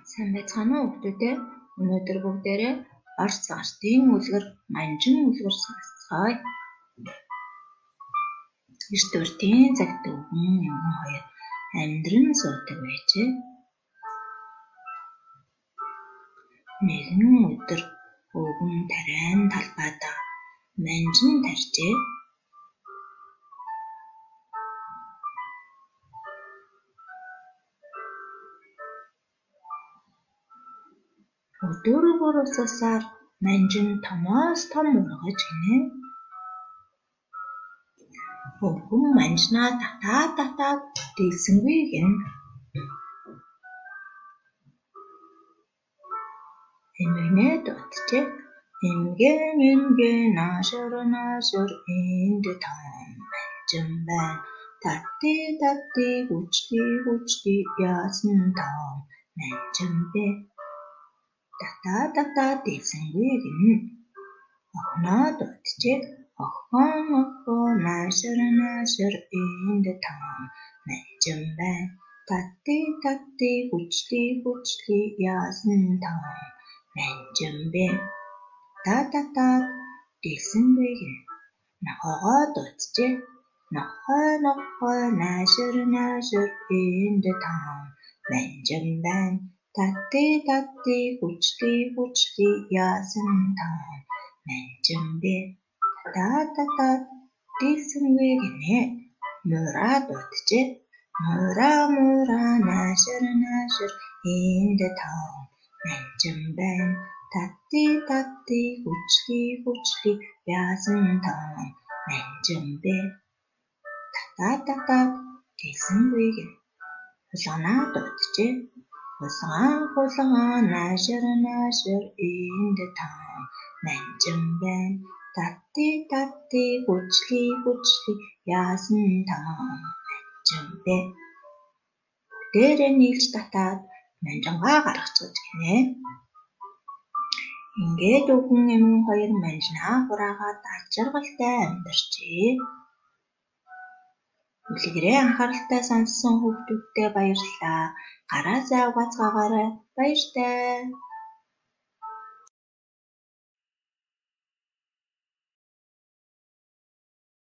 Сайн байцгаана уу хүүхдүүдээ. Өнөөдөр бүгдээрээ орц артын үлгэр манжин үлгэр сонсцгоё. Эрт уртын цагт өвгөн эмгэн хоёр амьдран суудаг байжээ. Нэгэн өдөр өвгөн тариан талбайдаа манжин тарьжээ. Өдөр бүр усасаар манжин томоос том ургаж гинэ. Өвгөн манжнаа татаад дэлсэнгүй гэнэ. Эмгэнээ дутжээ. Эмгэн наашир энд том манжин байна. Татти гүчти яасан том манжин бэ. Татаа дэлсэнгүй гэнэ. Охиноо дутжээ. Охоо наашир энд том манжин байна. Татти гүчти яасан том манжин бэ. Татаа дэлсэнгүй гэнэ. Нохоогоо дутжээ. Нохой наашир энд том манжин байна. Татти гүчти яасан том манжин бэ. Татаа дэлсэнгүй гэнэ. Мураа дутжээ. Мураа наашир энд том манжин байна. Татти гүчти яасан том манжин бэ. Татаа дэлсэнгүй гэнэ. Хулганаа дутжээ. Хулган наашир энд том манжин байна. Татти гүчти яасан том манжин бэ. Бүгдээрээ нийлж татаад манжингаа гаргачихж гинэ. Ингээд өвгөн эмгэн хоёр манжинаа хураагаад ач жаргалтай амьдарчээ. Үлгэрээ анхааралтай сонссон хүүхдүүдтэй баярлалаа. Гараа сайн угаацгаагаарай. Баяртай.